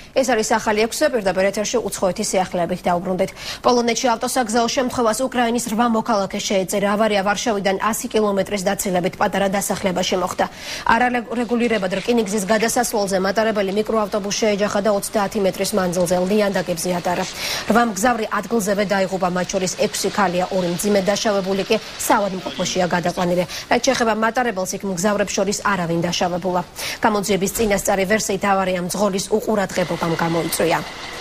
ეს არის ახალი 6-ე პირდაპირ ეთერში უცხოეთის სიახლეებით დაუბრუნდით. პოლონეთში ავტოსაგზაო შემთხვევას უკრაინის 8 მოქალაქე შეეწირა. ავარია ვარშავიდან 100 კილომეტრის დაცილებით პატარა დასახლებაში მოხდა. არარეგულირებად რკინიგზის გადასასვლელზე მატარებელი მიკროავტობუსს შეეჯახა და 30 მეტრის მანძილზე ლიანდაგებზე ატარა. 8 მგზავრი ადგილზევე დაიღუპა, მათ შორის 6 ქალია, 2 მძიმედ დაშავებული კი საავადმყოფოშია გადაყვანილი. რაც შეეხება მატარებელს, იქ მგზავრებს შორის არავინ დაშავებულა. გამოძიების წინასწარი ვერსიით ავარიამ მძღოლის უყურადღებობამ გამოიწვია.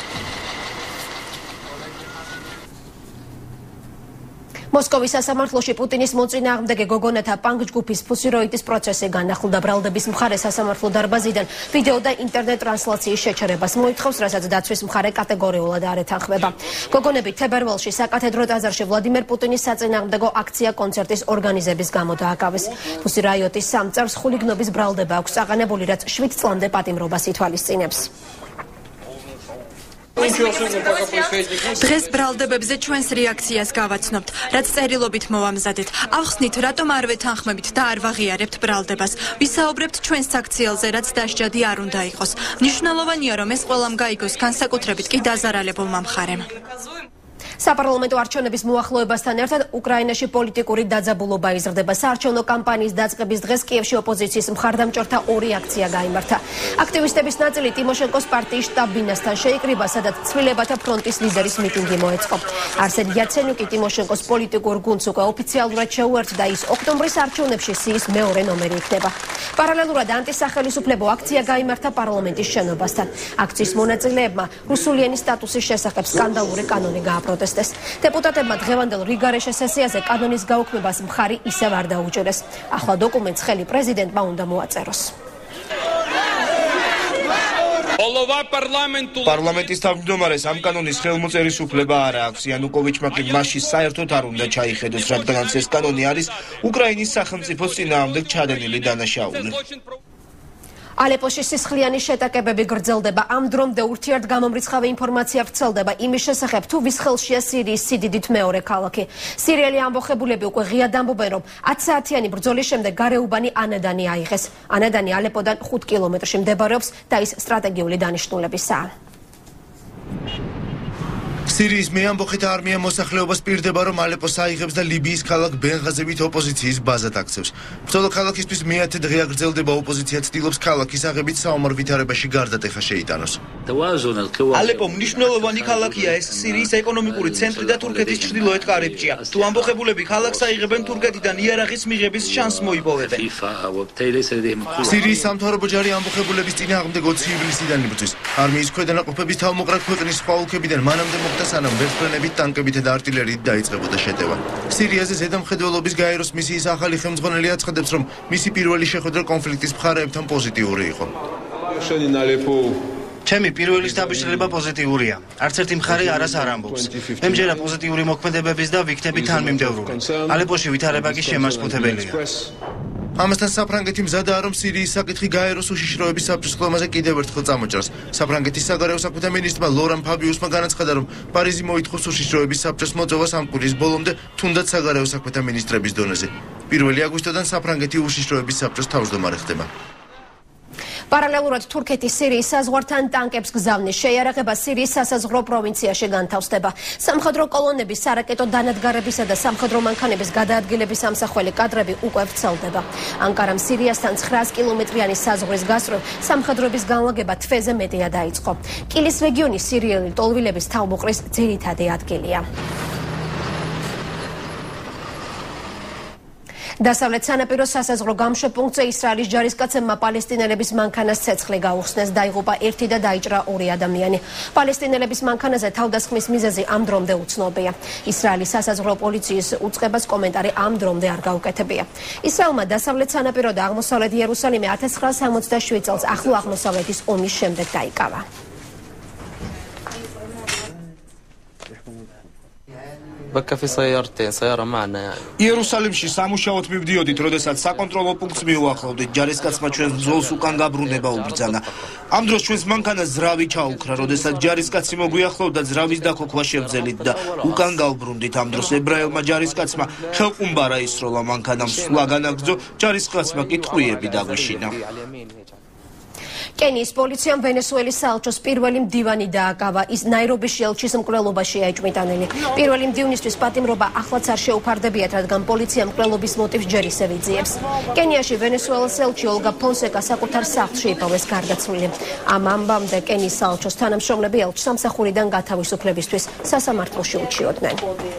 მოსკოვის სასამართლოში პუტინის მოწინააღმდეგე გოგონათა პანკ-ჯგუფის ფუსიროიდის პროცესი განახლდა. ბრალდების მხარე სასამართლო დარბაზიდან ვიდეო და ინტერნეტ ტრანსლაციის შეჩერებას მოითხოვს, რასაც დაცვის მხარე კატეგორიულად არ ეთანხმება. გოგონები თებერვალში საკათედრო ტაძარში ვლადიმერ პუტინის საწინააღმდეგო აქცია კონცერტის ორგანიზების გამო დააკავეს. ფუსიროიდის სამწარს ხულიგნობის ბრალდება აქვს წაყენებული, რაც 7 წლამდე პატიმრობას ითვალისწინებს. დღეს ბრალდებებზე ჩვენს რეაქციას გავაცნობთ, რაც წერილობით მოვამზადეთ. ახსნით, რატომ არ ვეთანხმებით და არ ვაღიარებთ ბრალდებას. ვისაუბრებთ ჩვენს აქციელზე, რაც დასჯადი არ უნდა იყოს. მნიშვნელოვანია, რომ ეს ყველამ გაიგოს, განსაკუთრებით კი დაზარალებულმა მხარემ. საპარლამენტო არჩევნების მოახლოებასთან ერთად უკრაინაში პოლიტიკური დაძაბულობა იზრდება. საარჩევნო კამპანიის დაწყების დღეს კიევში ოპოზიციის მხარდამჭერთა 2 აქცია გაიმართა. აქტივისტების ნაწილი ტიმოშენკოს პარტიის შტაბ-ბინასთან შეიკრიბა, სადაც ცვლილებათა ფრონტის ლიდერის მიტინგი მოეწყო. არსენ იაცენიუკი ტიმოშენკოს პოლიტიკურ გუნდს უკვე ოფიციალურად შეუერთდა, ის ოქტომბრის არჩევნებში სიის მეორე ნომერი იქნება. პარალელურად ანტისახელისუფლებო აქცია გაიმართა პარლამენტის შენობასთან. აქციის მონაწილეებმა რუსული ენის სტატუსის შესახებ სკანდალური კანონი გააპროტესტეს. დეპუტატებმა დღევანდელ რიგარეშე სესიაზე კანონის გაუქმებას მხარი ისევ არ დაუჭირეს. ახლა დოკუმენტს ხელი პრეზიდენტმა უნდა მოაწეროს. პარლამენტის თავმჯდომარეს ამ კანონის ხელმოწერის უფლება არ აქვს. იანუკოვიჩმა კი მასში საერთოდ არ უნდა ჩაიხედოს, რადგანაც ეს კანონი არის უკრაინის სახელმწიფოს წინააღმდეგ ჩადენილი დანაშაული. ალეპოში სისხლიანი შეტაკებები გრძელდება. ამ დრომდე ურთიერთგამომრიცხავი ინფორმაცია ვრცელდება იმის შესახებ, თუ ვის ხელშია სირიის სიდიდით მეორე ქალაქი. სირიელი ამბოხებულები უკვე ღიად ამბობენ, რომ 10 საათიანი ბრძოლის შემდეგ გარეუბანი ანადანი აიღეს. ანადანი ალეპოდან 5 კილომეტრში მდებარეობს და ის სტრატეგიული დანიშნულებისაა. სირიის მეამბოხეთა არმია მოსახლეობას პირდება, რომ ალეპოს აიღებს და ლიბიის ქალაქ ბენღაზევით ოპოზიციის ბაზად აქცევს. ბრძოლა ქალაქისთვის მე-10 დღე აგრძელდება. ოპოზიცია ცდილობს ქალაქის აღებით საომარ ვითარებაში გარდატეხა შეიტანოს. ალეპო მნიშვნელოვანი ქალაქია, ეს სირიის ეკონომიკური ცენტრი და თურქეთის ჩრდილოეთ კარიბჭეა. თუ ამბოხებულები ქალაქს აიღებენ, თურქეთიდან იარაღის მიღების შანსს მოიპოვებენ. სირიის სამთავრობო ჯარი ამბოხებულების წინააღმდეგო ივლისიდან იბრძვის. არმიის ქვედანაყოფების თავმოყრა ქვეყნის სხვა ოლქებიდან მანამდე მოხდა, სანამ ვერტმფრენებით, ტანკებით და артილერიით დაიწყებოდა შეტევა. სირიაზე ზედამხედველობის გაეროს მისიის ახალი ხელმძღვანელი აცხადებს, რომ მისი პირველი შეხვედრა კონფლიქტის მხარეებთან პოზიტიური იყო. ჩემი პირველი შთაბეჭდილება პოზიტიურია. არც ერთი მხარე არას არ ამბობს. მე მჯერა პოზიტიური მოქმედებების და ვიქნები თანმიმდევრული. ალეპოში ვითარება კი შემაშფოთებელია. ამასთან საფრანგეთი მზადაა, რომ სირიის საკითხი გაეროს უშიშროების საბჭოს ხდომაზე კიდევ ერთხელ წამოჭრას. საფრანგეთის საგარეო საქმეთა მინისტრმა ლორან ფაბიუსმა განაცხადა, რომ პარიზი მოითხოვს უშიშროების საბჭოს მოწვევას ამ კვირის ბოლომდე, თუნდაც საგარეო საქმეთა მინისტრების დონეზე. 1 აგვისტოდან საფრანგეთი უშიშროების საბჭოს თავმჯდომარე ხდება. პარალელურად თურქეთის სირიის საზღვართან ტანკებს გზავნის შეიარაღება სირიის სასაზღვრო პროვინციაში განთავსდება. სამხედრო კოლონების, სარაკეტო დანადგარებისა და სამხედრო მანქანების გადაადგილების ამსახველი კადრები უკვე ვრცელდება. ანკარამ სირიასთან 900 კილომეტრიანი საზღვრის გასწვრივ სამხედროების განლაგება თვეზე მეტია დაიწყო. კილის რეგიონი სირიელი ტოლვილების თავმოყრის ძირითადი ადგილია. დასავლეთ სანაპირო სასაზღვრო გამშვებპუნქტზე ისრაელის ჯარისკაცებმა პალესტინელების მანქანას ცეცხლი გაუხსნეს. დაიღუპა 1 და დაიჭრა 2 ადამიანი. პალესტინელების მანქანაზე თავდასხმის მიზეზი ამ დრომდე უცნობია. ისრაელის სასაზღვრო პოლიციის უწყებას კომენტარი ამ დრომდე არ გაუკეთებია. ისრაელმა დასავლეთ სანაპირო და აღმოსავლეთ იერუსალიმე 1967 წელს ახლო აღმოსავლეთის ომის შემდეგ დაიკავა. იერუსალიმში სამუშაოდ მივდიოდით, როდესაც საკონტროლო პუნქტს მიუახლოვდით. ჯარისკაცმა ჩვენს ბრძოლს უკან გაბრუნება უბრძანა. ამ დროს ჩვენს მანქანას ზრავი ჩაუქრა, როდესაც ჯარისკაცი მოგვიახლოვდა, ზრავის დაქოქვა შევძელით და უკან გავბრუნდით. ამ დროს ებრაელმა ჯარისკაცმა ხელყუმბარა ისროლა მანქანამ, სვლა განაგრძო, ჯარისკაცმა კი ტყვიები დაგვიშინა. კენიის პოლიციამ ვენესუელის საელჩოს პირველი მდივანი დააკავა. ის ნაირობიში ელჩის მკვლელობაშია ეჭვმიტანილი. პირველი მდივნისთვის პატიმრობა ახლაც არ შეუფარდებიათ, რადგან პოლიცია მკვლელობის მოტივს ჯერ ისევ იძიებს. კენიაში ვენესუელის ელჩი ოლგა ფონსეკა საკუთარ სახლში იპოვეს გარდაცვლილი. ამ ამბამდე კენიის საელჩოს თანამშრომლები ელჩს სამსახურიდან გათავისუფლებისთვის სასამართლოში უჩიოდნენ.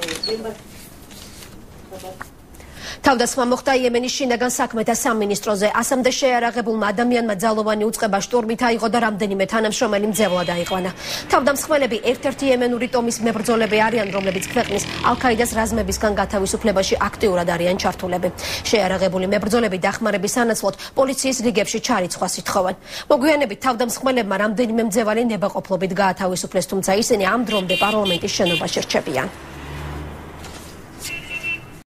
თავდასხმა მოხდა იემენის შინაგან საქმეთა სამინისტროზე. ასამდე შეიარაღებულმა ადამიანმა ძალოვანი უწყება შტურმით აიღო და რამდენიმე თანამშრომელი მძევლად აიყვანა. თავდამსხმელები ერთ-ერთი იემენური ტომის მებრძოლები არიან, რომლებიც ქვეყნის ალ-ქაიდას რაზმებისგან გათავისუფლებაში აქტიურად არიან ჩართულები. შეიარაღებული მებრძოლები დახმარების სანაცვლოდ პოლიციის რიგებში ჩარიცხვას ითხოვენ. მოგვიანებით თავდამსხმელებმა რამდენიმე მძევალი ნებაყოფლობით გაათავისუფლეს, თუმცა ისინი ამ დრომდე პარლამენტის შენობაში რჩებიან.